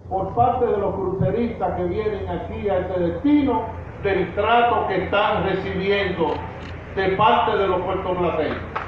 por parte de los cruceristas que vienen aquí a este destino del trato que están recibiendo de parte de los puertorriqueños.